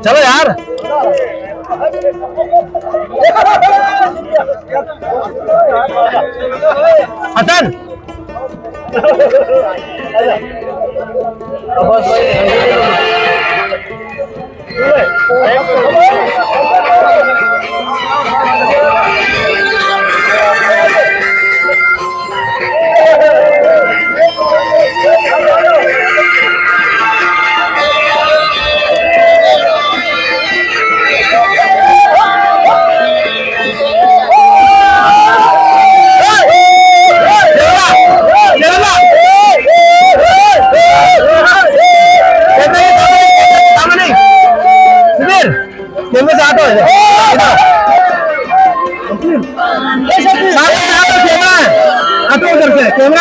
चलो यार। हसन कैमरा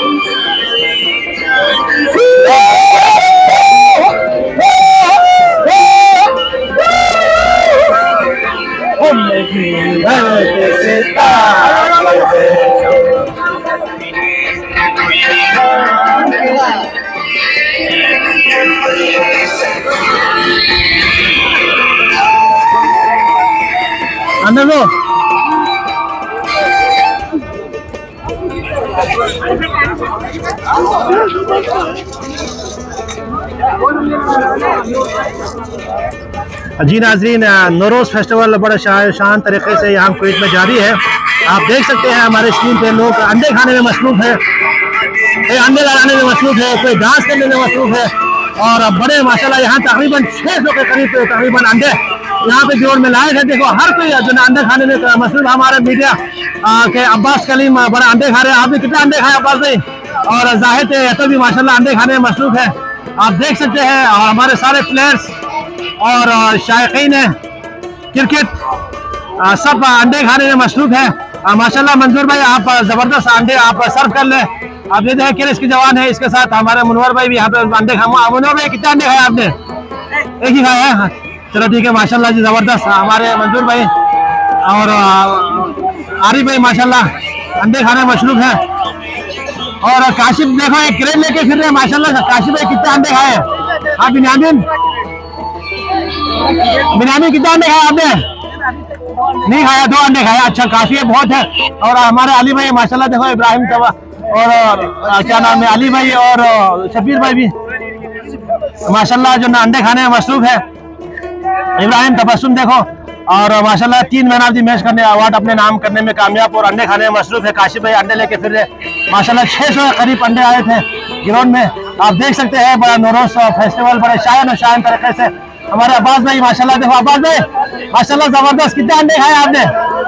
अंदर लो। जी नाजरीन, नौरोज़ फेस्टिवल बड़े शान तरीके से यहाँ कुवैत में जारी है। आप देख सकते हैं हमारे स्क्रीन पे लोग अंडे खाने में मसरूफ़ है, कोई अंडे लगाने में मसरूफ़ है, कोई डांस करने में मसरूफ़ है। और बड़े माशाल्लाह यहाँ तकरीबन 600 के करीब तकरीबन अंडे यहाँ पे जोड़ में लाए थे। देखो हर कोई जो अंडे खाने में मसरूफ़। हमारे मीडिया के अब्बास कलीम बड़ा अंडे खा रहे हैं। आप भी कितने अंडे खाए अब्बास भाई? और जाहिद तो भी माशाल्लाह अंडे खाने में मसरूफ़ है। आप देख सकते हैं और हमारे सारे प्लेयर्स और शायकीन क्रिकेट सब अंडे खाने में मसरूफ़ है। माशाल्लाह मंजूर भाई आप ज़बरदस्त अंडे आप सर्व कर ले। आप ये देखें किस की जवान है, इसके साथ हमारे मुनवर भाई भी यहाँ पे अंडे खाऊंगा। मुनवर भाई कितने अंडे खाए आपने? एक ही खाया है। चलो ठीक है माशाल्लाह जी ज़बरदस्त। हमारे मंजूर भाई और आरिफ भाई माशाल्लाह अंडे खाने में मसरूफ़ है। और काशिफ देखो एक क्रेन लेके फिर रहे हैं माशाल्लाह। काशिफ भाई कितने अंडे खाए? हाँ बिन्यामिन कितने अंडे खाए आपने? नहीं खाया, 2 अंडे खाया। अच्छा काफी है, बहुत है। और हमारे अली भाई माशाल्लाह देखो इब्राहिम तवा और क्या नाम है अली भाई और शबीर भाई भी माशाल्लाह जो ना अंडे खाने में मसरूफ़ है। इब्राहिम तबस्सुम देखो और माशाल्लाह 3 मैन ऑफ द मैच करने अवार्ड अपने नाम करने में कामयाब और अंडे खाने में मसरूफ़ है। काशिफ भाई अंडे लेके फिर माशाल्लाह 600 के करीब अंडे आए थे ग्राउंड में। आप देख सकते हैं बड़ा नौरोज़ फेस्टिवल बड़े शान तरीके से। हमारे अब्बास भाई माशाल्लाह देखो अब्बास भाई माशाल्लाह ज़बरदस्त। कितने अंडे खाए आपने?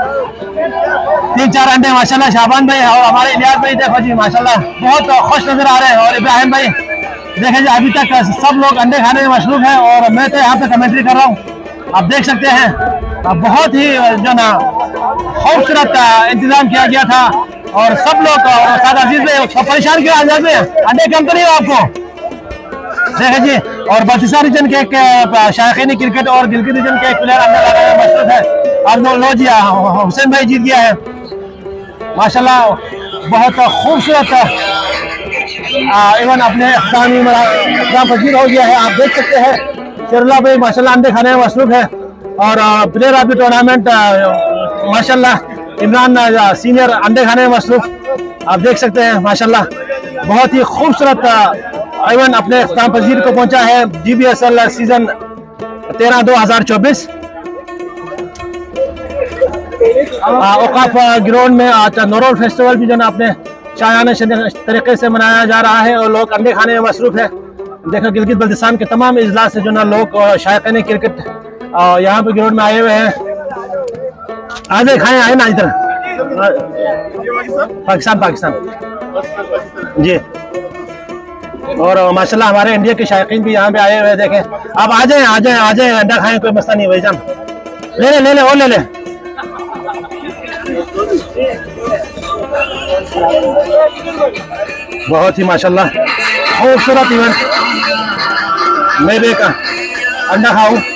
3-4 अंडे माशाल्लाह। शाबान भाई और हमारे इलियास भाई देखो जी माशाल्लाह बहुत खुश नजर आ रहे हैं। और इब्राहिम भाई देखें जी अभी तक सब लोग अंडे खाने में मसरूफ़ है और मैं तो यहाँ पे कमेंट्री कर रहा हूँ। आप देख सकते हैं बहुत ही जो ना खूबसूरत इंतजाम किया गया था। और सब लोग सादा अजीज में परेशान किया अंदाज में अंडे कम तो नहीं हो आपको? देखें जी और बल्तिस्तान रीजन के एक शायकीन क्रिकेट और गिलगित रीजन के एक प्लेयर अंडे लगाने में मसरूफ़ है। अब लो जी हुसैन भाई जीत गया है माशाल्लाह। बहुत खूबसूरत इवन अपने इख्तिताम पजीर हो गया है। आप देख सकते हैं शेरुल्लाह भाई माशाल्लाह अंडे खाने में मसरूफ़ है। और प्लेयर ऑफ द टूर्नामेंट माशाल्लाह इमरान सीनियर अंडे खाने में मसरूफ़। आप देख सकते हैं माशाल्लाह बहुत ही खूबसूरत इवन अपने इख्तिताम पजीर को पहुंचा है GBSL सीजन 13-2024 औकाफ ग्राउंड में। नौरोज़ फेस्टिवल भी जो ना अपने शायाना तरीके से मनाया जा रहा है और लोग अंडे खाने में मसरूफ़ है। देखो गिलगित बल्तिस्तान के तमाम इजलास से जो ना लोग शायकीन क्रिकेट यहाँ पे ग्राउंड में आए हुए हैं। आगे खाए आए ना इधर पाकिस्तान जी। और माशाल्लाह हमारे इंडिया के शायकीन भी यहाँ पे आए हुए हैं। देखें आप आ जाए अंडा खाएं, कोई मसला नहीं भाईजान। ले और ले ले। बहुत ही माशाल्लाह खूबसूरत इवेंट। मैं भी अंडा खाऊं।